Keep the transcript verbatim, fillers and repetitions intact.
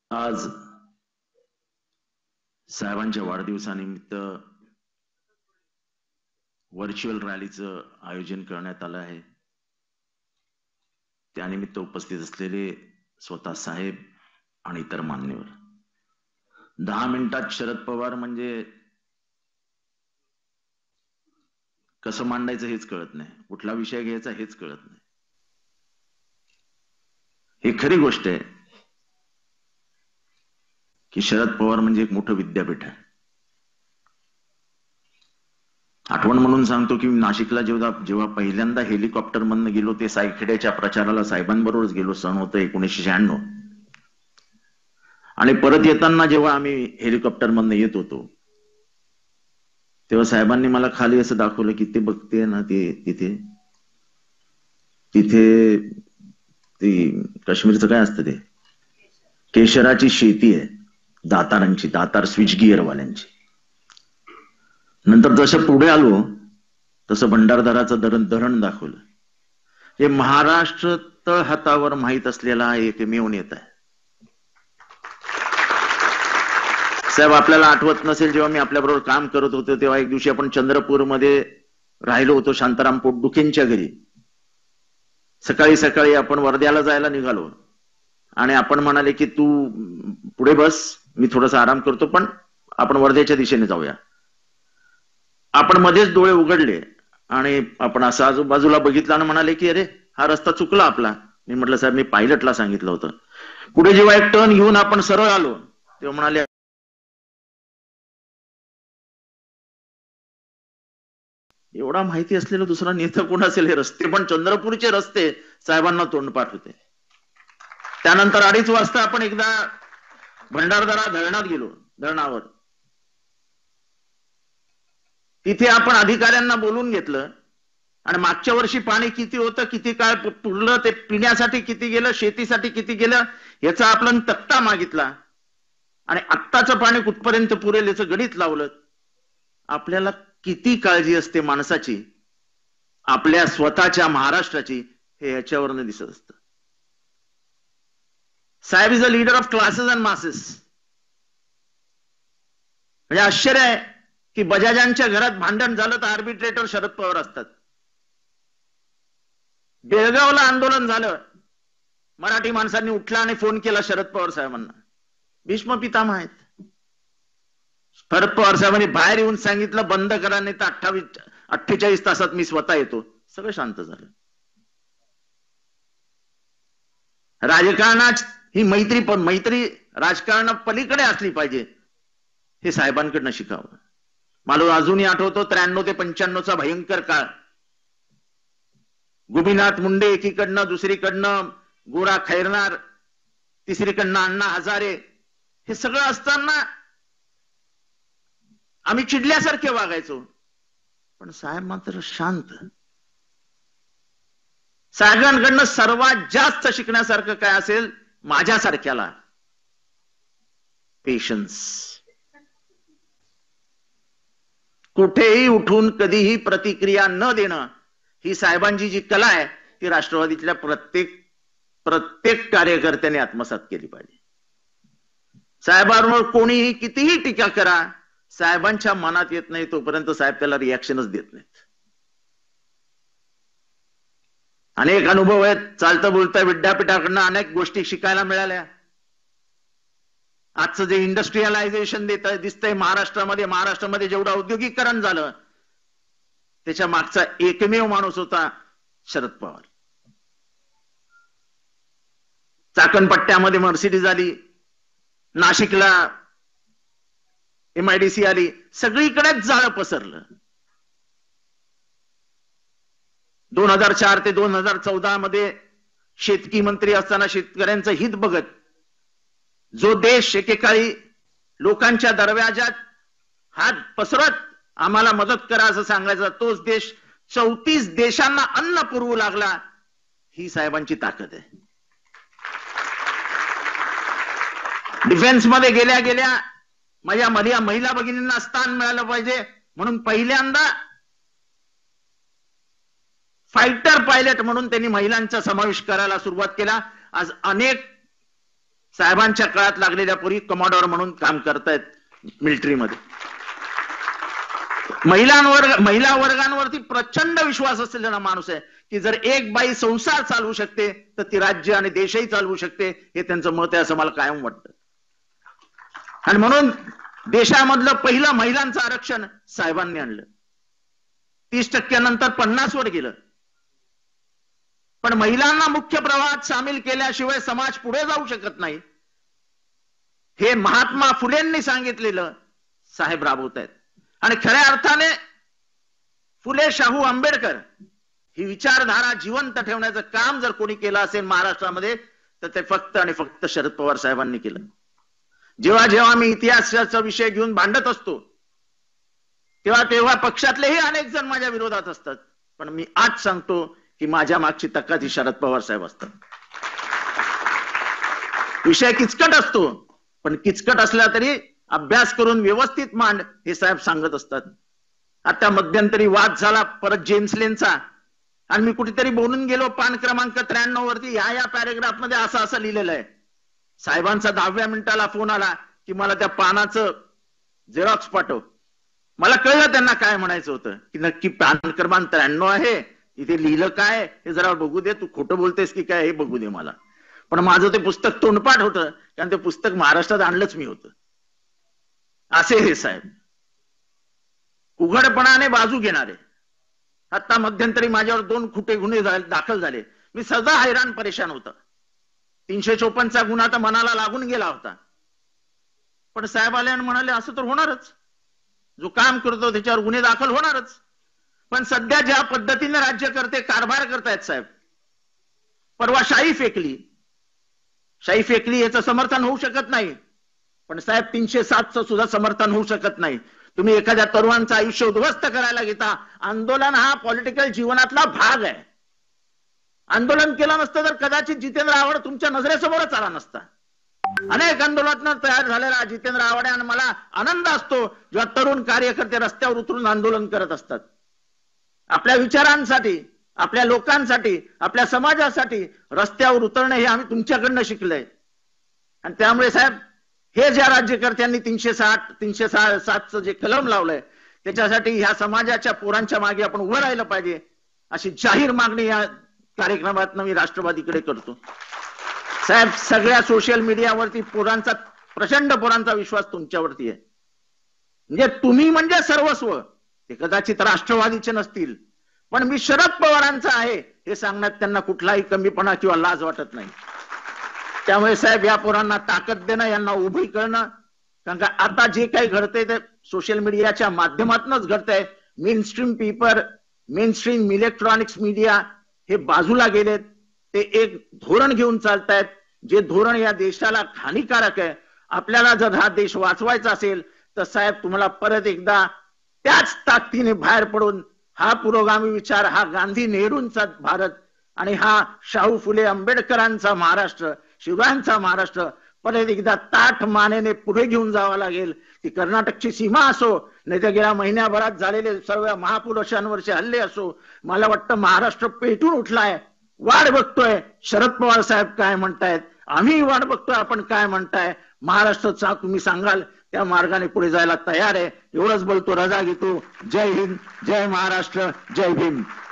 आज साहेबांच्या वाढदिवसानिमित्त व्हर्च्युअल रॅलीचं आयोजन करण्यात आलं आहे. त्यानिमित्त उपस्थित असलेले स्वतः साहेब आणि इतर मान्यवर, दहा मिनिटात शरद पवार म्हणजे कसं मांडायचं हेच कळत नाही, कुठला विषय घ्यायचा हेच कळत नाही. ही खरी गोष्ट आहे की शरद पवार म्हणजे एक मोठं विद्यापीठ आहे. आठवण म्हणून सांगतो की नाशिकला जेव्हा जेव्हा पहिल्यांदा हेलिकॉप्टर मधनं गेलो ते सायखेड्याच्या प्रचाराला साहेबांबरोबरच गेलो. सण होतं एकोणीसशे शहाण्णव. आणि परत येताना जेव्हा आम्ही हेलिकॉप्टर मधनं येत होतो तेव्हा साहेबांनी मला खाली असं दाखवलं की ते बघते ना, ते तिथे तिथे ती काश्मीरचं काय असतं ते केशराची शेती आहे, दातारांची, दातार स्विच गिअर वाल्यांची. नंतर जसं पुढे आलो तसं भंडारदराचं धरण धरण दाखवलं. हे महाराष्ट्र तळ हातावर माहीत असलेला एकमेव नेता आहे. साहेब, आपल्याला आठवत नसेल, जेव्हा मी आपल्याबरोबर काम करत होतो तेव्हा एक दिवशी आपण चंद्रपूरमध्ये राहिलो होतो शांताराम पोटदुखेंच्या घरी. सकाळी सकाळी आपण वर्ध्याला जायला निघालो आणि आपण म्हणाले की तू पुढे बस, मी थोडासा आराम करतो, पण आपण वर्ध्याच्या दिशेने जाऊया. आपण मध्येच डोळे उघडले आणि आपण असं आजूबाजूला बघितलं आणि म्हणाले की अरे हा रस्ता चुकला आपला. मी म्हटलं साहेब, मी पायलटला सांगितलं होतं. पुढे जेव्हा एक टर्न घेऊन आपण सरळ आलो तेव्हा म्हणाले एवढा माहिती असलेला दुसरा नेता कोण असेल. हे रस्ते पण चंद्रपूरचे रस्ते साहेबांना तोंडपाठ होते. त्यानंतर अडीच वाजता आपण एकदा भंडारदरा धरणात गेलो. धरणावर तिथे आपण अधिकाऱ्यांना बोलून घेतलं आणि मागच्या वर्षी पाणी किती होतं, किती काळ पुरलं, ते पिण्यासाठी किती गेलं, शेतीसाठी किती गेलं याचा आपण तक्ता मागितला आणि आत्ताचं पाणी कुठपर्यंत पुरेल याचं गणित लावलं. आपल्याला किती काळजी असते माणसाची, आपल्या स्वतःच्या महाराष्ट्राची, हे याच्यावरनं दिसत असतं. साहेब is a leader of classes and masses. म्हणजे आश्चर्य आहे की बजाजांच्या घरात भांडण झालं तर आर्बिट्रेटर शरद पवार असतात. बेळगावला आंदोलन झालं, मराठी माणसांनी उठला आणि फोन केला शरद पवार साहेबांना. भीष्म पितामह आहेत. शरद पवार साहेबांनी बाहेर येऊन सांगितलं बंद करा, नाही तर अठ्ठावीस अठ्ठेचाळीस तासात मी स्वतः येतो. सगळं शांत झालं. राजकारणात ही मैत्री, पण मैत्री राजकारणा पलीकडे असली पाहिजे, हे साहेबांकडनं शिकावं. मला अजूनही आठवतो त्र्याण्णव ते पंच्याण्णवचा भयंकर काळ. गोपीनाथ मुंडे एकीकडनं, दुसरीकडनं गोरा खैरनार, तिसरीकडनं अण्णा हजारे, हे सगळं असताना आम्ही चिडल्यासारखे वागायचो, पण साहेब मात्र शांत. साहेबांकडनं सर्वात जास्त शिकण्यासारखं काय असेल माझ्यासारख्याला? पेशन्स. कुठेही उठून कधीही प्रतिक्रिया न देणं, ही साहेबांची जी कला आहे ती राष्ट्रवादीतल्या प्रत्येक प्रत्येक कार्यकर्त्याने आत्मसात केली पाहिजे. साहेबांवर कोणीही कितीही टीका करा, साहेबांच्या मनात येत नाही तोपर्यंत साहेब त्याला रिॲक्शनच देत नाहीत. अनेक अनुभव आहेत. चालतं बोलतं विद्यापीठाकडनं अनेक गोष्टी शिकायला मिळाल्या. आजचं जे इंडस्ट्रियलायझेशन देत दिसतंय महाराष्ट्रामध्ये, महाराष्ट्रामध्ये जेवढं औद्योगिकरण झालं त्याच्या मागचा एकमेव माणूस होता शरद पवार. चाकणपट्ट्यामध्ये मर्सिडीज आली, नाशिकला एमआयडीसी आली, सगळीकडेच जाळं पसरलं. दोन हजार चार ते दोन हजार चौदा मध्ये शेतकी मंत्री असताना शेतकऱ्यांचं हित बघत जो देश एकेकाळी लोकांच्या दरवाजात हात पसरत आम्हाला मदत करा असं सांगायचा, तोच देश चौतीस देशांना अन्न पुरवू लागला. ही साहेबांची ताकद आहे. डिफेन्स मध्ये गेल्या गेल्या माझ्या माझ्या महिला भगिनींना स्थान मिळालं पाहिजे म्हणून पहिल्यांदा फायटर पायलट म्हणून त्यांनी महिलांचा समावेश करायला सुरुवात केला. आज अनेक साहेबांच्या काळात लागलेल्या पोरी कमांडर म्हणून काम करतायत मिलिटरीमध्ये. महिलांवर महिला वर्गांवरती प्रचंड विश्वास असलेला माणूस आहे की जर एक बाई संसार चालवू शकते तर ती राज्य आणि देशही चालवू शकते, हे त्यांचं मत आहे असं मला कायम वाटतं. आणि म्हणून देशामधलं पहिलं महिलांचं आरक्षण साहेबांनी आणलं. तीस टक्क्यानंतर पन्नास वर गेलं. पण महिलांना मुख्य प्रवाहात सामील केल्याशिवाय समाज पुढे जाऊ शकत नाही, हे महात्मा फुलेंनी सांगितलेलं साहेब राबवत आहेत. आणि खऱ्या अर्थाने फुले शाहू आंबेडकर ही विचारधारा जिवंत ठेवण्याचं काम जर कोणी केलं असेल महाराष्ट्रामध्ये तर ते फक्त आणि फक्त शरद पवार साहेबांनी केलं. जेव्हा जेव्हा मी इतिहासाचा विषय घेऊन भांडत असतो तेव्हा तेव्हा पक्षातलेही अनेक जण माझ्या विरोधात असतात, पण मी आज सांगतो की माझ्या मागची ताकद ही शरद पवार साहेब असतात. विषय किचकट असतो पण किचकट असला तरी अभ्यास करून व्यवस्थित मांड हे साहेब सांगत असतात. आता मध्यंतरी वाद झाला परत जेम्स लेनचा आणि मी कुठेतरी बोलून गेलो पान क्रमांक त्र्याण्णव वरती या या पॅरेग्राफ मध्ये असं असं लिहिलेलं आहे. साहेबांचा दहाव्या मिनिटाला फोन आला की मला त्या पानाचं झेरॉक्स पाठव. मला कळलं त्यांना काय म्हणायचं होतं की नक्की पान क्रमांक त्र्याण्णव आहे, इथे लिहिलं काय हे जरा बघू दे, तू खोटं बोलतेस की काय हे बघू दे मला. पण माझं ते पुस्तक तोंडपाठ होतं कारण ते पुस्तक महाराष्ट्रात आणलंच मी होतं. असे हे साहेब उघडपणाने बाजू घेणारे. आता मध्यंतरी माझ्यावर दोन खोटे गुन्हे दाखल झाले. मी सदा हैराण परेशान होता. तीनशे चोपन्नचा गुन्हा तर मनाला लागून गेला होता, पण साहेब आले आणि म्हणाले असं तर होणारच, जो काम करतो त्याच्यावर गुन्हे दाखल होणारच. पण सध्या ज्या पद्धतीने राज्यकर्ते कारभार करतायत साहेब, परवा शाही फेकली शाही फेकली याचं समर्थन होऊ शकत नाही, पण साहेब तीनशे सातचं सुद्धा समर्थन होऊ शकत नाही. तुम्ही एखाद्या तरुणांचं आयुष्य उद्ध्वस्त करायला घेता. आंदोलन हा पॉलिटिकल जीवनातला भाग आहे. आंदोलन केलं नसतं तर कदाचित जितेंद्र आव्हाड तुमच्या नजरेसमोरच आला नसता. अनेक आंदोलनात तयार झालेला जितेंद्र आव्हाड आणि मला आनंद असतो जेव्हा तरुण कार्यकर्ते रस्त्यावर उतरून आंदोलन करत असतात. आपल्या विचारांसाठी, आपल्या लोकांसाठी, आपल्या समाजासाठी रस्त्यावर उतरणे हे आम्ही तुमच्याकडनं शिकलोय. आणि त्यामुळे साहेब हे ज्या राज्यकर्त्यांनी तीनशे साठ तीनशे सातचं जे कलम लावलंय त्याच्यासाठी ह्या समाजाच्या पोरांच्या मागे आपण उभं राहिलं पाहिजे अशी जाहीर मागणी या कार्यक्रमात मी राष्ट्रवादीकडे करतो. साहेब सगळ्या सोशल मीडियावरती पोरांचा प्रचंड पोरांचा विश्वास तुमच्यावरती आहे. म्हणजे तुम्ही म्हणजे सर्वस्व. ते कदाचित राष्ट्रवादीचे नसतील पण मी शरद पवारांचा आहे हे सांगण्यात त्यांना कुठलाही कमीपणा किंवा लाज वाटत नाही. त्यामुळे साहेब या पोरांना ताकद देणं, यांना उभी करणं, कारण का आता जे काही घडतंय ते सोशल मीडियाच्या माध्यमातूनच घडतंय. Mainstream paper, mainstream electronics media हे बाजूला गेलेत. ते एक धोरण घेऊन चालतायत जे धोरण या देशाला हानिकारक आहे. आपल्याला जर हा देश वाचवायचा असेल तर साहेब तुम्हाला परत एकदा त्याच ताकदीने बाहेर पडून हा पुरोगामी विचार, हा गांधी नेहरूंचा भारत आणि हा शाहू फुले आंबेडकरांचा महाराष्ट्र, शिवरायांचा महाराष्ट्र परत एकदा ताठ मानेने पुढे घेऊन जावं लागेल. ती कर्नाटकची सीमा असो, नाही तर गेल्या महिन्याभरात झालेले सर्व महापुरुषांवरचे हल्ले असो, मला वाटतं महाराष्ट्र पेटून उठलाय. वाट बघतोय शरद पवार साहेब काय म्हणतायत, आम्ही वाट बघतोय आपण काय म्हणताय. महाराष्ट्राचा तुम्ही सांगाल त्या मार्गाने पुढे जायला तयार आहे. एवढंच बोलतो, रजा घेतो. जय हिंद, जय महाराष्ट्र, जय भीम.